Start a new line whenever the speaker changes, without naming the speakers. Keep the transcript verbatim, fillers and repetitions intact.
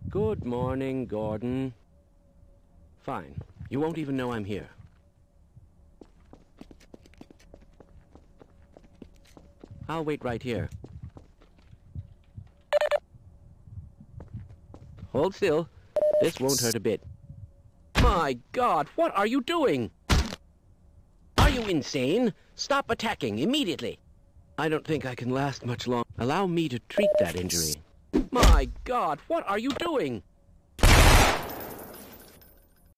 Good morning, Gordon. Fine. You won't even know I'm here. I'll wait right here. Hold still. This won't hurt a bit. My God, what are you doing? Are you insane? Stop attacking immediately. I don't think I can last much longer. Allow me to treat that injury. My God, what are you doing?